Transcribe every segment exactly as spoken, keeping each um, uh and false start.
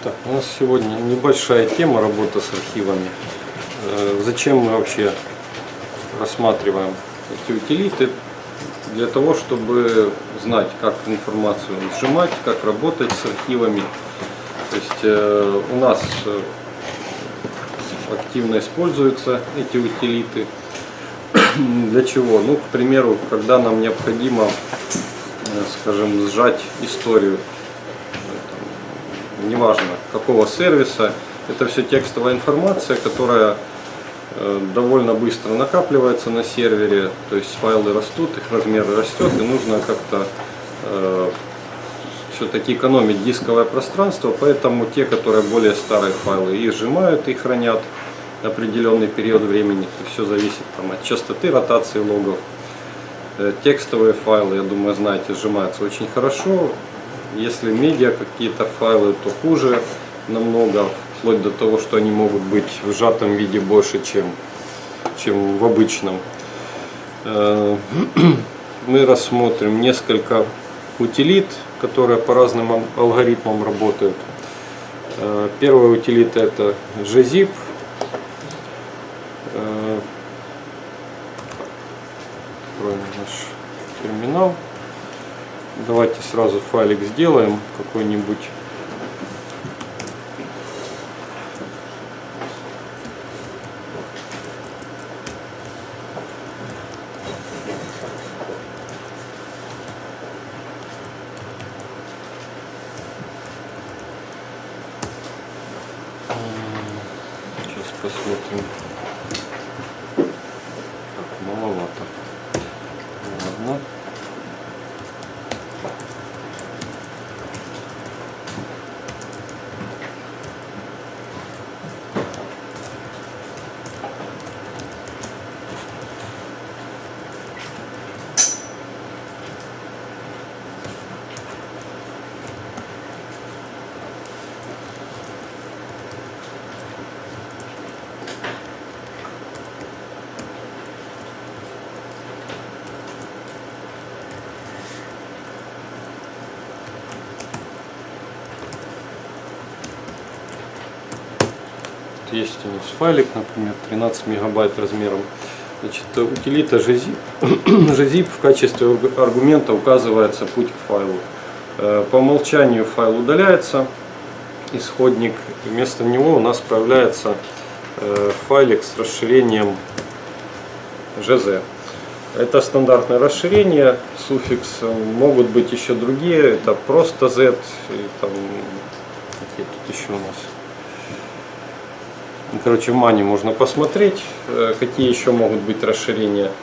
Так, у нас сегодня небольшая тема работы с архивами. Зачем мы вообще рассматриваем эти утилиты? Для того, чтобы знать, как информацию сжимать, как работать с архивами. То есть э, у нас активно используются эти утилиты. Для чего? Ну, к примеру, когда нам необходимо, скажем, сжать историю, там, неважно какого сервиса, это все текстовая информация, которая довольно быстро накапливается на сервере, то есть файлы растут, их размер растет, и нужно как-то э, все-таки экономить дисковое пространство, поэтому те, которые более старые файлы, их сжимают и хранят определенный период времени, все зависит там, от частоты ротации логов. Э, текстовые файлы, я думаю, знаете, сжимаются очень хорошо, если медиа какие-то файлы, то хуже намного, вплоть до того, что они могут быть в сжатом виде больше, чем, чем в обычном. Мы рассмотрим несколько утилит, которые по разным алгоритмам работают. Первая утилита — это gzip. Откроем наш терминал. Давайте сразу файлик сделаем какой-нибудь. Сейчас посмотрим. Так, маловато. Ладно. Есть у нас файлик, например, тринадцать мегабайт размером. Значит, утилита gzip. gzip в качестве аргумента указывается путь к файлу. По умолчанию файл удаляется, исходник. Вместо него у нас появляется файлик с расширением gz. Это стандартное расширение, суффикс. Могут быть еще другие. Это просто z. И там, какие тут еще у нас? Короче, в мане можно посмотреть, какие еще могут быть расширения.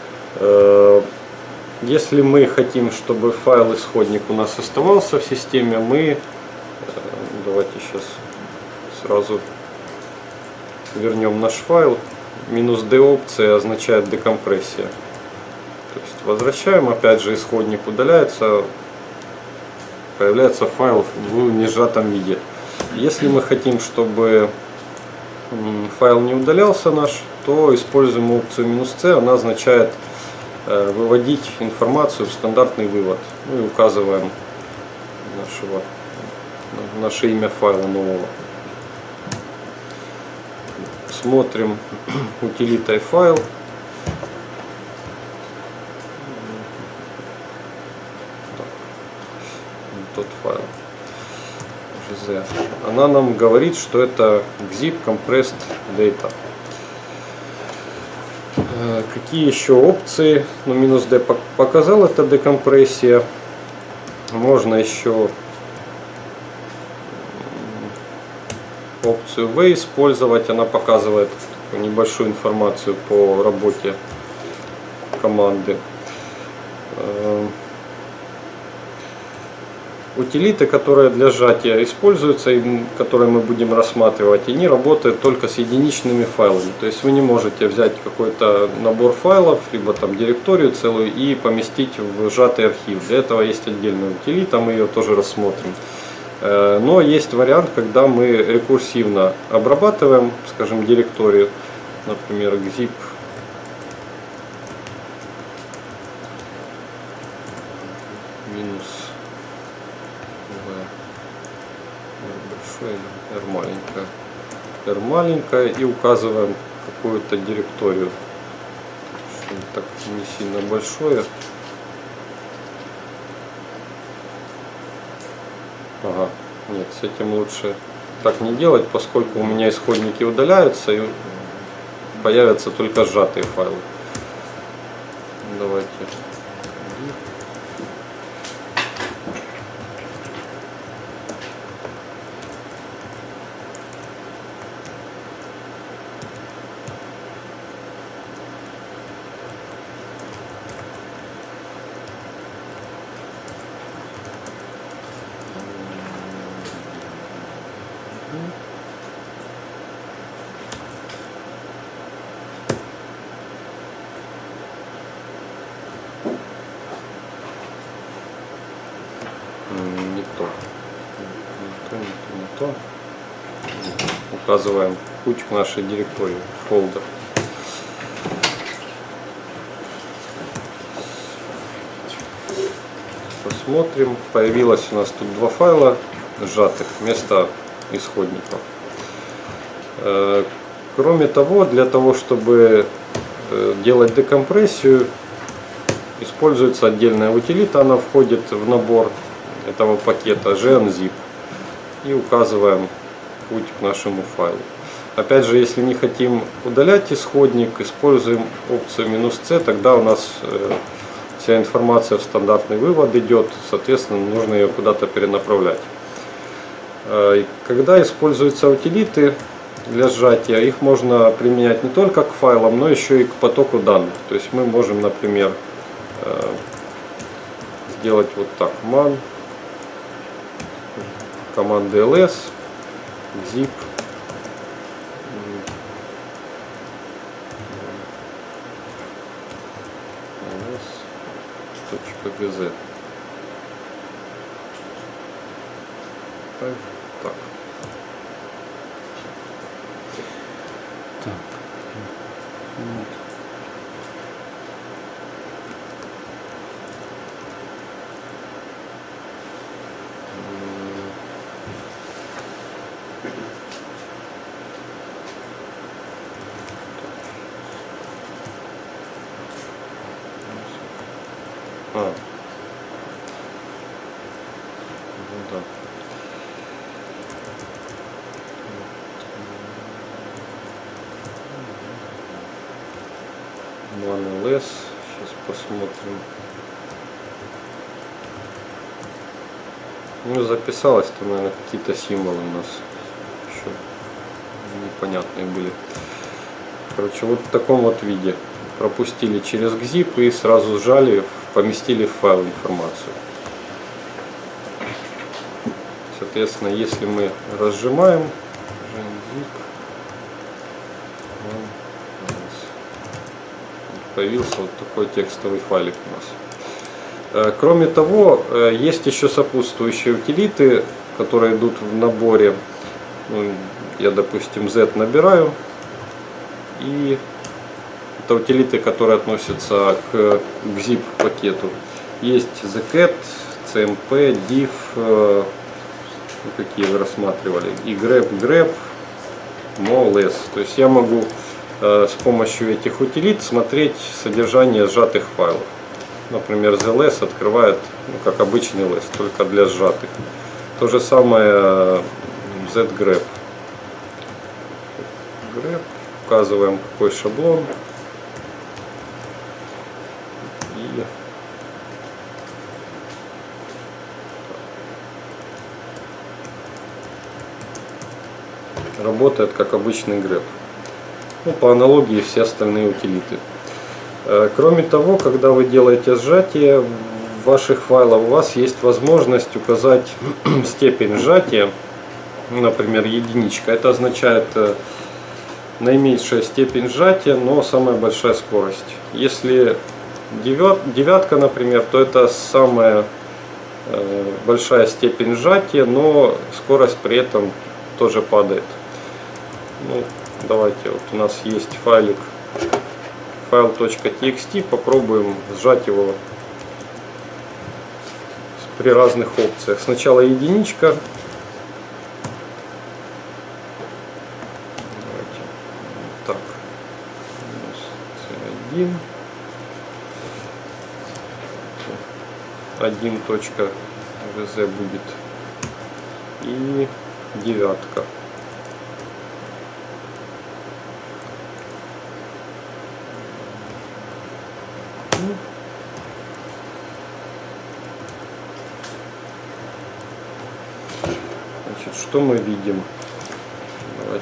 Если мы хотим, чтобы файл исходник у нас оставался в системе, мы, давайте сейчас сразу вернем наш файл. Минус D опция означает декомпрессия. То есть возвращаем, опять же исходник удаляется, появляется файл в несжатом виде. Если мы хотим, чтобы файл не удалялся наш, то используем опцию минус C. Она означает э, выводить информацию в стандартный вывод. Ну и указываем нашего, наше имя файла нового. Смотрим утилитой файл. Тот файл. Она нам говорит, что это gzip compressed data. Какие еще опции? Ну, минус D показал, это декомпрессия. Можно еще опцию V использовать. Она показывает небольшую информацию по работе команды. Утилиты, которые для сжатия используются и которые мы будем рассматривать, они работают только с единичными файлами. То есть вы не можете взять какой-то набор файлов, либо там директорию целую и поместить в сжатый архив. Для этого есть отдельная утилита, мы ее тоже рассмотрим. Но есть вариант, когда мы рекурсивно обрабатываем, скажем, директорию, например, gzip. большое или R маленькое. R маленькое и указываем какую-то директорию. Так не сильно большое. Ага, нет, с этим лучше так не делать, поскольку у меня исходники удаляются и появятся только сжатые файлы. Давайте. Не то. Не то, не то, не то. Указываем путь к нашей директории, фолдер. Посмотрим. Появилось у нас тут два файла сжатых вместо исходников. Кроме того, для того, чтобы делать декомпрессию, используется отдельная утилита. Она входит в набор этого пакета genzip и указываем путь к нашему файлу. Опять же, если не хотим удалять исходник, используем опцию "-c", тогда у нас вся информация в стандартный вывод идет, соответственно, нужно ее куда-то перенаправлять. Когда используются утилиты для сжатия, их можно применять не только к файлам, но еще и к потоку данных. То есть мы можем, например, сделать вот так: man, команда ls, zip, ls.gz. Так. Так. А. Ну да. man-ls. Сейчас посмотрим. Ну, записалось-то, наверное, какие-то символы у нас еще непонятные были. Короче, вот в таком вот виде. Пропустили через gzip и сразу сжали, поместили в файл информацию. Соответственно, если мы разжимаем, появился вот такой текстовый файлик у нас. Кроме того, есть еще сопутствующие утилиты, которые идут в наборе. Ну, я, допустим, z набираю, и это утилиты, которые относятся к gzip пакету. Есть zcat, cmp, diff, ну, какие вы рассматривали, и grep, grep, mo-ls. То есть я могу с помощью этих утилит смотреть содержание сжатых файлов. Например, zls открывает, ну, как обычный ls, только для сжатых. То же самое zgrep. Grep. Указываем, какой шаблон. И работает как обычный grep. Ну, по аналогии все остальные утилиты. Кроме того, когда вы делаете сжатие ваших файлов, у вас есть возможность указать степень сжатия, например, единичка. Это означает наименьшая степень сжатия, но самая большая скорость. Если девятка, например, то это самая большая степень сжатия, но скорость при этом тоже падает. Ну, давайте, вот у нас есть файлик, файл.txt, попробуем сжать его при разных опциях. Сначала единичка, один. один точка вз будет. И девятка. Значит, что мы видим? Давайте.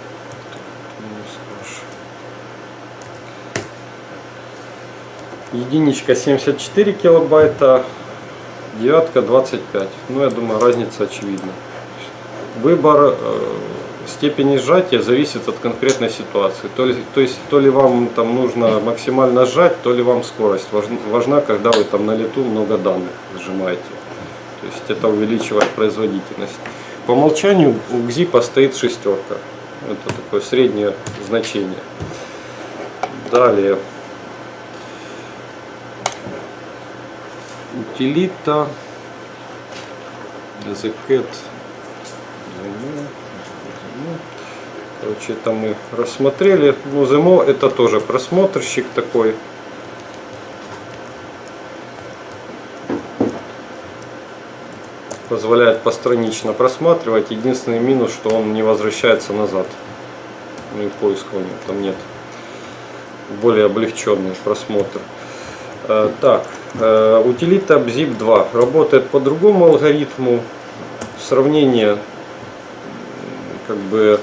Единичка семьдесят четыре килобайта, девятка двадцать пять. Ну, я думаю, разница очевидна. Выбор э, степени сжатия зависит от конкретной ситуации. То, ли, то есть, то ли вам там нужно максимально сжать, то ли вам скорость важна, важна, когда вы там на лету много данных сжимаете. То есть это увеличивает производительность. По умолчанию у гзипа стоит шестерка. Это такое среднее значение. Далее. Утилита. Zcat. Короче, это мы рассмотрели. Ну, Zemo это тоже просмотрщик такой. Позволяет постранично просматривать. Единственный минус, что он не возвращается назад. Ну и поиска у него там нет. Более облегченный просмотр. Так, утилита бзип два работает по другому алгоритму. Сравнение как бы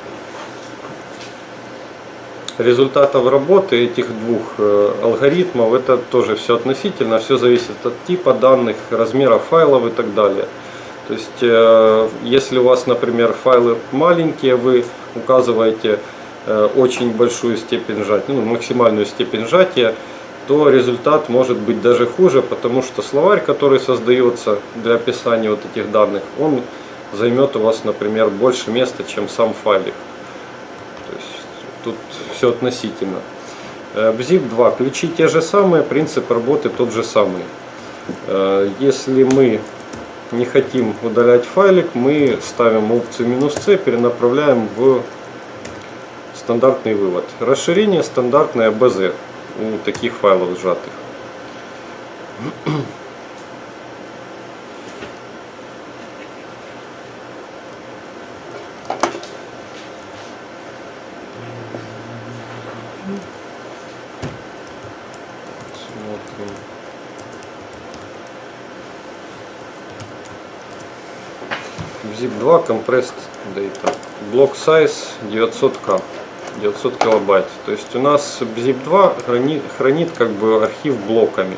результатов работы этих двух алгоритмов, это тоже все относительно, все зависит от типа данных, размера файлов и так далее. То есть, если у вас, например, файлы маленькие, вы указываете очень большую степень сжатия, ну, максимальную степень сжатия, то результат может быть даже хуже, потому что словарь, который создается для описания вот этих данных, он займет у вас, например, больше места, чем сам файлик. То есть тут все относительно. бзип два. Ключи те же самые, принцип работы тот же самый. Если мы не хотим удалять файлик, мы ставим опцию минус C, перенаправляем в стандартный вывод. Расширение стандартное бэ зэ у таких файлов сжатых. Смотрим. бзип два compressed data. Block size девятьсот ка. девятьсот килобайт. То есть у нас бзип два хранит, хранит как бы архив блоками.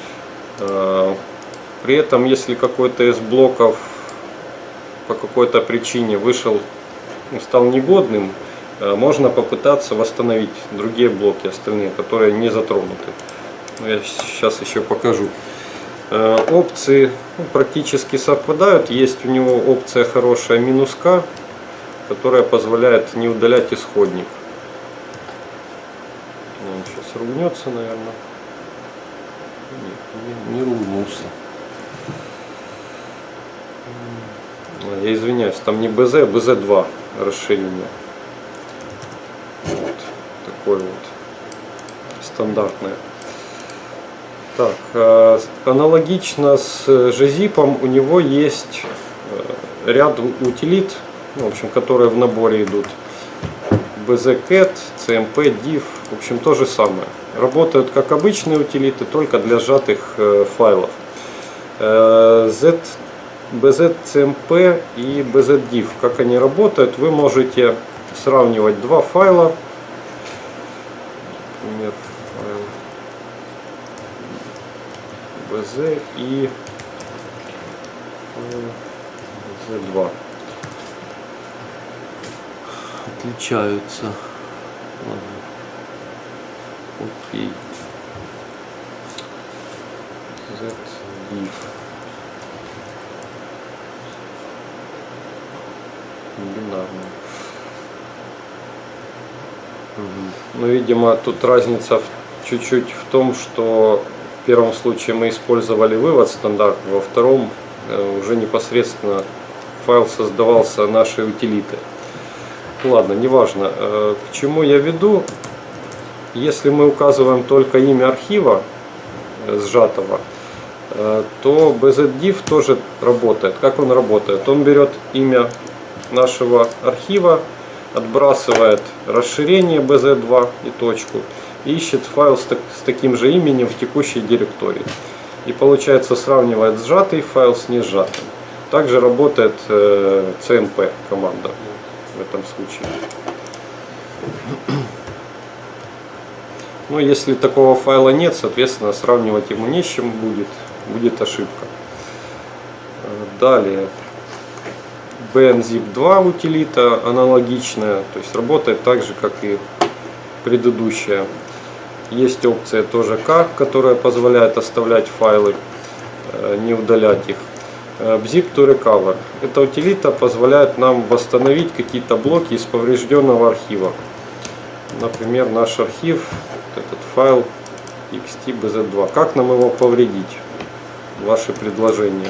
При этом, если какой-то из блоков по какой-то причине вышел, стал негодным, можно попытаться восстановить другие блоки, остальные, которые не затронуты. Я сейчас еще покажу. Опции практически совпадают. Есть у него опция хорошая минус К, которая позволяет не удалять исходник. Он сейчас ругнется, наверное. Нет, не, не ругнулся. Я извиняюсь, там не бэ зэ, а бэ зэ два расширение. Вот такое вот стандартное. Так, аналогично с gzip у него есть ряд утилит, в общем, которые в наборе идут. bzcat, cmp, div, в общем, то же самое. Работают как обычные утилиты, только для сжатых файлов. Z, bzcmp и bzdiv, как они работают, вы можете сравнивать два файла. Например, файл bz и бэ зэ два. Отличаются. Ладно. Окей. zdiv. Бинарный. Угу. Ну, видимо, тут разница чуть-чуть в том, что в первом случае мы использовали вывод стандарт, во втором уже непосредственно файл создавался нашей утилитой. Ладно, неважно. К чему я веду? Если мы указываем только имя архива сжатого, то би зет диф тоже работает. Как он работает? Он берет имя нашего архива, отбрасывает расширение би зет два и точку, и ищет файл с, так, с таким же именем в текущей директории. И получается сравнивает сжатый файл с несжатым. Также работает э, си эм пи команда в этом случае. Но если такого файла нет, соответственно, сравнивать ему не с чем будет, будет ошибка. Далее, би эн зип два утилита аналогичная, то есть работает так же, как и предыдущая. Есть опция тоже К, которая позволяет оставлять файлы, не удалять их. бзип to recover. Эта утилита позволяет нам восстановить какие-то блоки из поврежденного архива. Например, наш архив, этот файл txt би зет два. Как нам его повредить? Ваши предложения.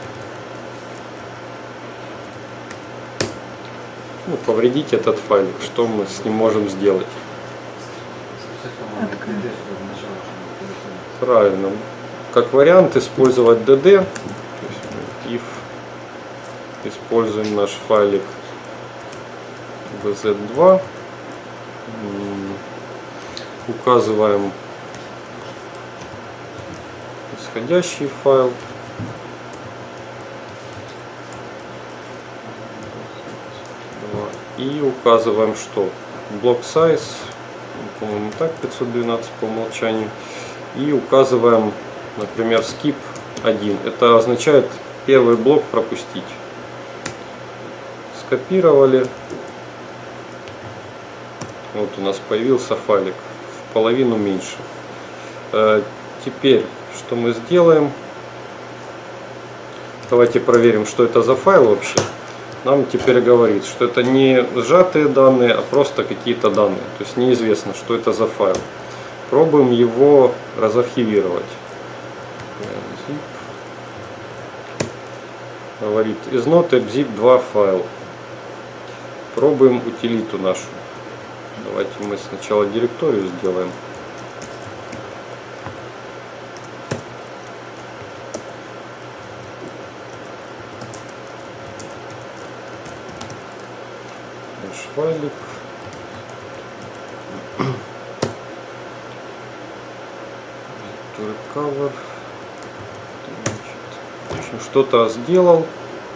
Ну, повредить этот файл. Что мы с ним можем сделать? Правильно. Как вариант использовать ди ди. То есть if используем наш файлик би зет два. Указываем исходящий файл. И указываем, что block size, по-моему, так, пятьсот двенадцать по умолчанию. И указываем, например, skip один. Это означает первый блок пропустить. Скопировали. Вот у нас появился файлик в половину меньше. Теперь, что мы сделаем? Давайте проверим, что это за файл вообще. Нам теперь говорит, что это не сжатые данные, а просто какие-то данные. То есть неизвестно, что это за файл. Пробуем его разархивировать. Говорит, is not a зип два файл. Пробуем утилиту нашу. Давайте мы сначала директорию сделаем. Наш файлик. Recover. В общем, что-то сделал.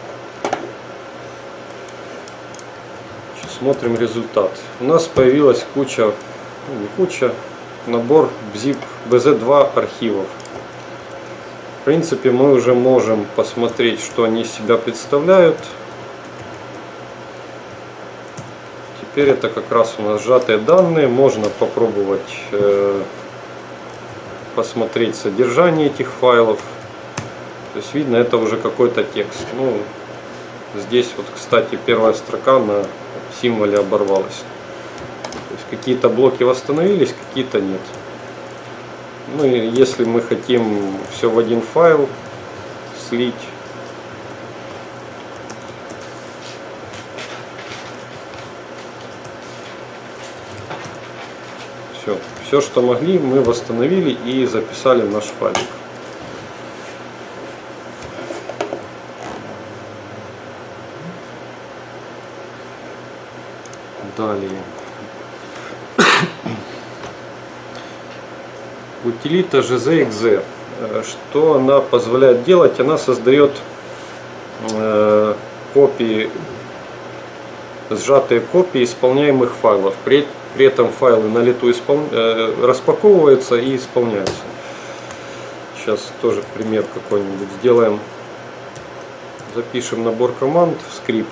Смотрим результат. У нас появилась куча, ну не куча, набор зип би зет два архивов. В принципе, мы уже можем посмотреть, что они из себя представляют. Теперь это как раз у нас сжатые данные. Можно попробовать э, посмотреть содержание этих файлов. То есть видно, это уже какой-то текст. Ну, здесь вот, кстати, первая строка на символе оборвалась. То есть какие-то блоки восстановились, какие-то нет. Ну и если мы хотим все в один файл слить, все, все, что могли, мы восстановили и записали в наш файлик. Далее. Утилита джи зет икс зет. Что она позволяет делать? Она создает э, копии, сжатые копии исполняемых файлов. При, при этом файлы на лету испол, э, распаковываются и исполняются. Сейчас тоже пример какой-нибудь сделаем. Запишем набор команд в скрипт.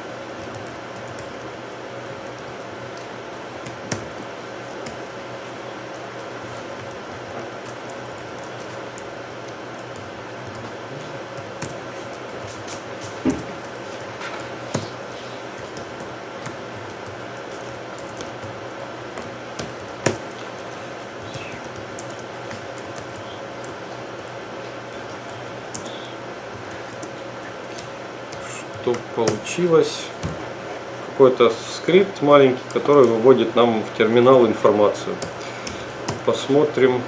Что получилось? Какой-то скрипт маленький, который выводит нам в терминал информацию. посмотрим.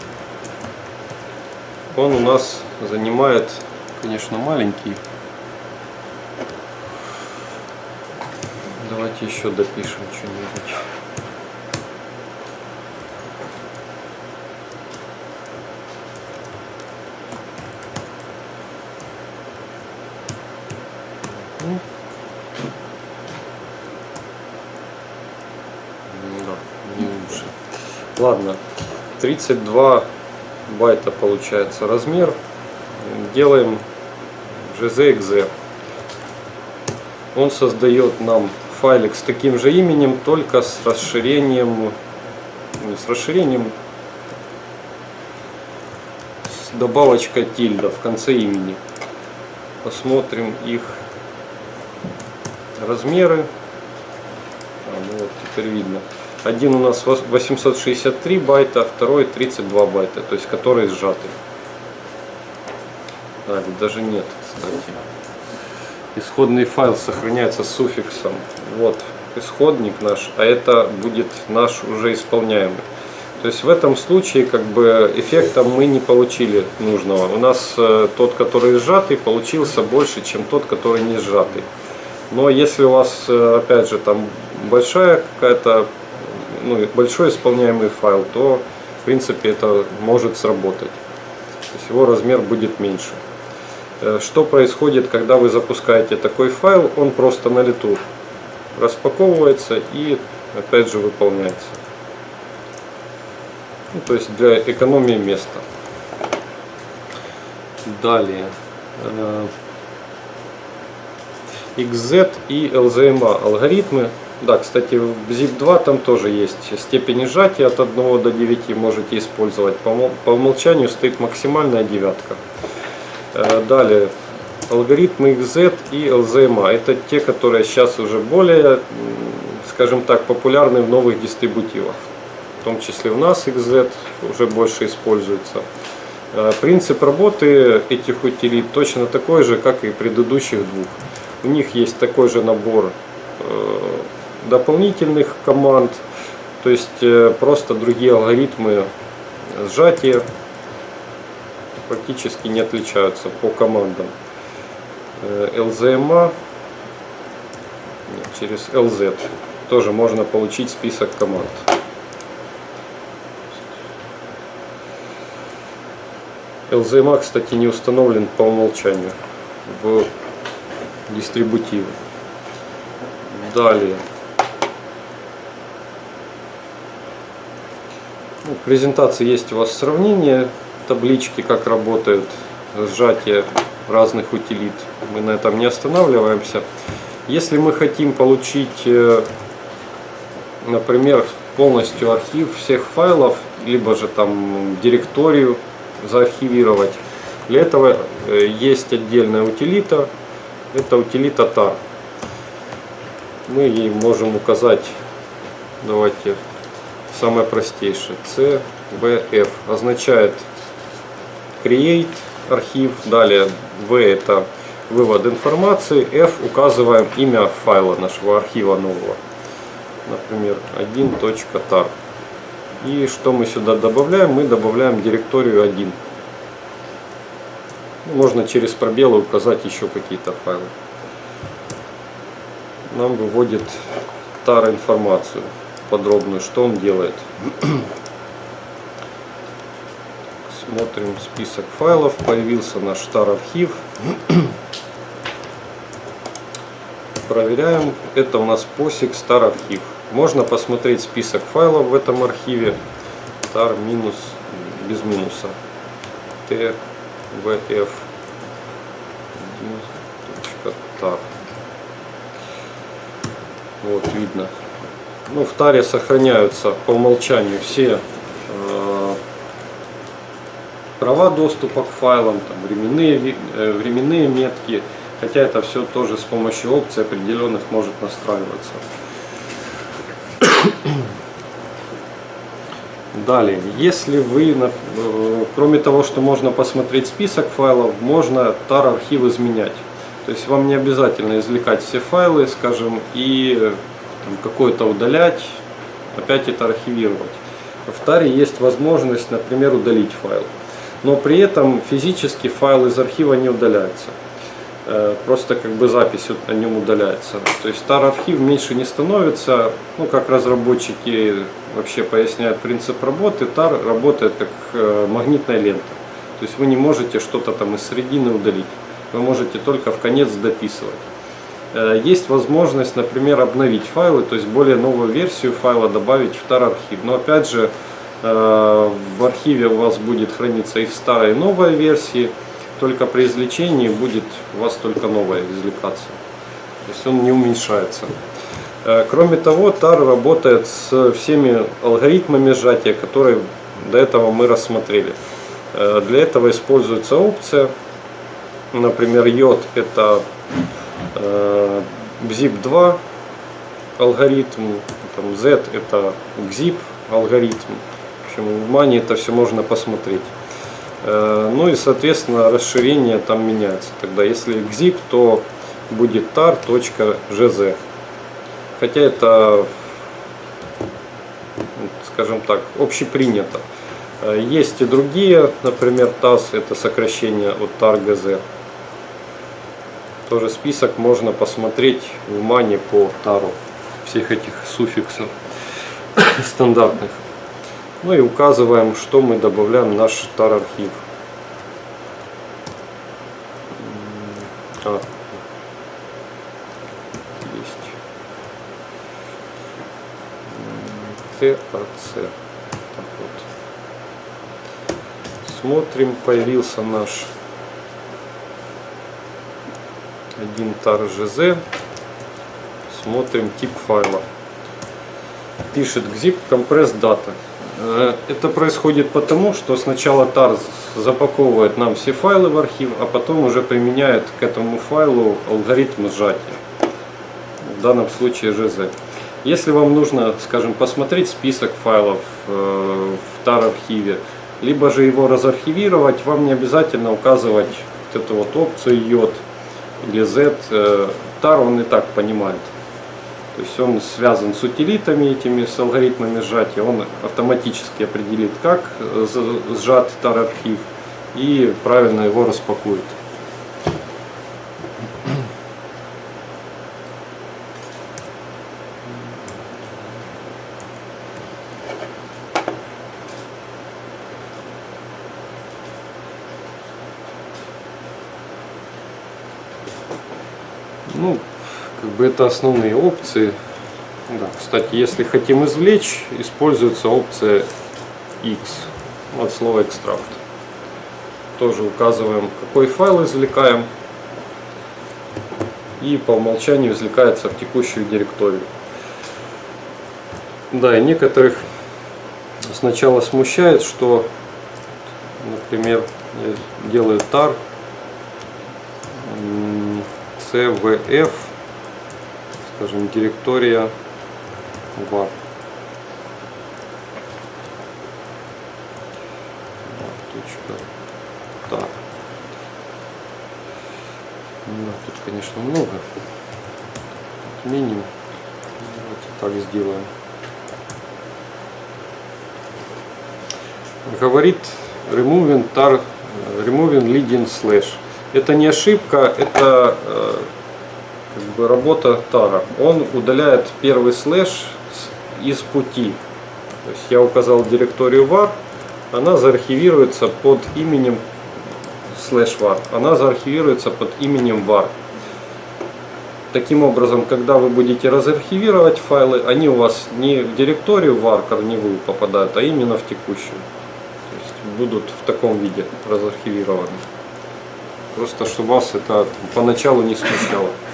Он у нас занимает, конечно, маленький. Давайте еще допишем что-нибудь. Да, не лучше. Ладно, тридцать два байта получается размер. Делаем джи зет экс зет. Он создает нам файлик с таким же именем, только с расширением, не с расширением, с добавочкой тильда в конце имени. Посмотрим их размеры. А, ну вот теперь видно. Один у нас восемьсот шестьдесят три байта, а второй тридцать два байта, то есть который сжатый. А, ведь даже нет, кстати. Исходный файл сохраняется с суффиксом. Вот исходник наш, а это будет наш уже исполняемый. То есть в этом случае как бы эффекта мы не получили нужного. У нас э, тот, который сжатый, получился больше, чем тот, который не сжатый. Но если у вас, э, опять же, там большая какая-то, ну, большой исполняемый файл, то в принципе это может сработать. То есть его размер будет меньше. Что происходит, когда вы запускаете такой файл? Он просто на лету распаковывается и опять же выполняется. Ну, то есть для экономии места. Далее икс зет и эл зет эм а алгоритмы. Да, кстати, в зип два там тоже есть степень сжатия от одного до девяти, можете использовать. По умолчанию стоит максимальная девятка. Далее, алгоритмы икс зет и эл зет эм а. Это те, которые сейчас уже более, скажем так, популярны в новых дистрибутивах. В том числе у нас икс зет уже больше используется. Принцип работы этих утилит точно такой же, как и предыдущих двух. У них есть такой же набор дополнительных команд, то есть просто другие алгоритмы сжатия практически не отличаются по командам. эл зет эм а через эл зет тоже можно получить список команд. эл зет эм а, кстати, не установлен по умолчанию в дистрибутиве. Далее. Ну, в презентации есть у вас сравнение таблички, как работает сжатие разных утилит. Мы на этом не останавливаемся. Если мы хотим получить, например, полностью архив всех файлов, либо же там директорию заархивировать, для этого есть отдельная утилита. Это утилита tar. Мы ей можем указать, давайте, самое простейшее, си ви эф означает create архив, далее V это вывод информации, F указываем имя файла нашего архива нового, например один точка tar. И что мы сюда добавляем? Мы добавляем директорию один. Можно через пробелы указать еще какие-то файлы. Нам выводит tar информацию подробную, что он делает. Смотрим список файлов. Появился наш tar архив. Проверяем. Это у нас посик tar архив. Можно посмотреть список файлов в этом архиве. tar минус без минуса. тэ вэ эф tar. Вот видно. Ну, в таре сохраняются по умолчанию все э, права доступа к файлам, там, временные, э, временные метки, хотя это все тоже с помощью опций определенных может настраиваться. Далее, если вы, э, кроме того, что можно посмотреть список файлов, можно tar архив изменять. То есть вам не обязательно извлекать все файлы, скажем, и какое-то удалять, опять это архивировать. в таре есть возможность, например, удалить файл. Но при этом физически файл из архива не удаляется. Просто как бы запись о нем удаляется. То есть тар архив меньше не становится. Ну, как разработчики вообще поясняют принцип работы, тар работает как магнитная лента. То есть вы не можете что-то там из середины удалить. Вы можете только в конец дописывать. Есть возможность, например, обновить файлы, то есть более новую версию файла добавить в тар архив. Но опять же, в архиве у вас будет храниться и старая, и новая версии. Только при извлечении будет у вас только новая извлекаться. То есть он не уменьшается. Кроме того, тар работает с всеми алгоритмами сжатия, которые до этого мы рассмотрели. Для этого используется опция. Например, йод — это гзип два алгоритм, там, Z — это гзип алгоритм. В общем, в мане это все можно посмотреть. Ну и, соответственно, расширение там меняется. Тогда если гзип, то будет tar.gz. Хотя это, скажем так, общепринято. Есть и другие, например, таз, это сокращение от tar.gz. Тоже список можно посмотреть в мане по тару, всех этих суффиксов стандартных. Ну и указываем, что мы добавляем в наш тар архив. А, есть тэ а цэ. Так вот. Смотрим, появился наш один tar.gz. Смотрим тип файла. Пишет gzip compress data. Это происходит потому, что сначала тар запаковывает нам все файлы в архив, а потом уже применяет к этому файлу алгоритм сжатия. В данном случае gz. Если вам нужно, скажем, посмотреть список файлов в тар архиве, либо же его разархивировать, вам не обязательно указывать вот эту вот опцию йод или Z. Тар он и так понимает. То есть он связан с утилитами этими, с алгоритмами сжатия. Он автоматически определит, как сжат тар архив, и правильно его распакует. Ну, как бы это основные опции. Да, кстати, если хотим извлечь, используется опция X от слова экстракт. Тоже указываем, какой файл извлекаем, и по умолчанию извлекается в текущую директорию. Да, и некоторых сначала смущает, что, например, я делаю tar cvf, скажем, директория var. Да. Ну, тут, конечно, много. Отменим. Давайте так сделаем. Говорит removing tar, removing leading slash. Это не ошибка, это э, как бы работа тара. Он удаляет первый слэш из пути. То есть я указал директорию var, она заархивируется под именем слэш var. Она заархивируется под именем var. Таким образом, когда вы будете разархивировать файлы, они у вас не в директорию var корневую попадают, а именно в текущую. То есть будут в таком виде разархивированы. Просто чтобы вас это поначалу не смущало.